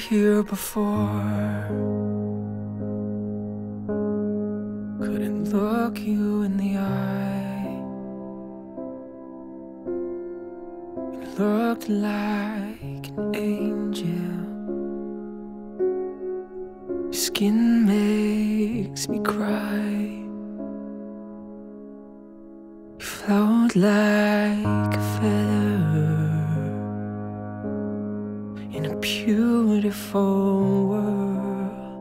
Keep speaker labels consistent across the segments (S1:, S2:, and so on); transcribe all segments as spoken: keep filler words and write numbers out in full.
S1: here before. Couldn't look you in the eye. You looked like an angel. Your skin makes me cry. You float like a feather in a beautiful world.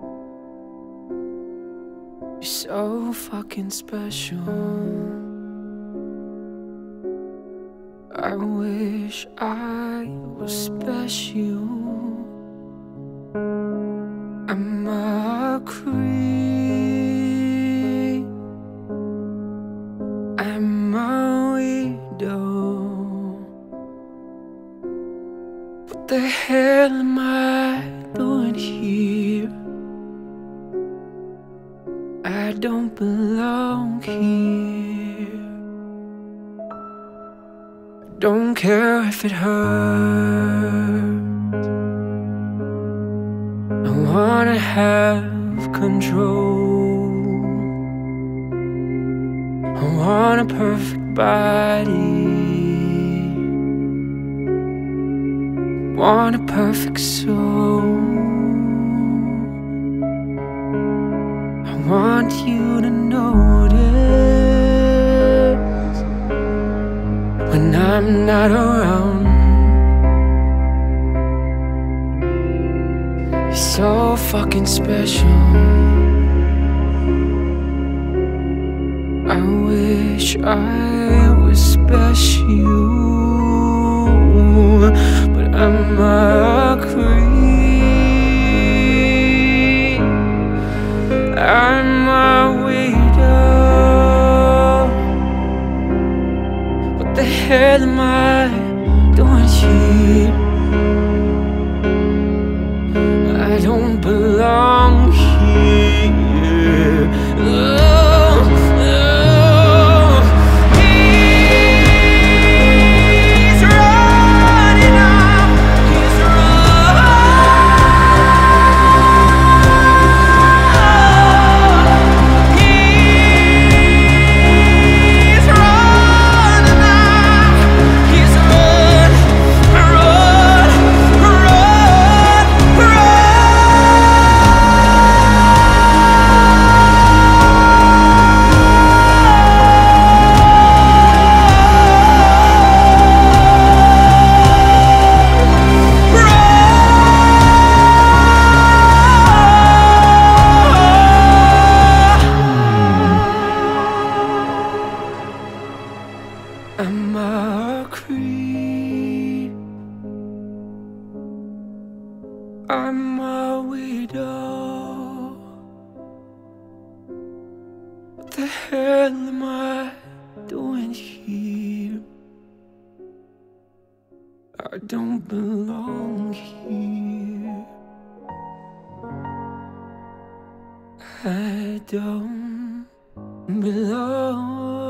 S1: You're so fucking special. I wish I was special. I'm a creep. I'm a widow. What the hell am I doing here? I don't belong here. Don't care if it hurts. I wanna have control. I want a perfect body. Want a perfect soul. I want you to notice when I'm not around. You're so fucking special. I wish I was special, but I'm a creep. I'm a widow. What the hell am I doing here? I don't belong here. Oh. I'm a creep. I'm a widow. What the hell am I doing here? I don't belong here. I don't belong.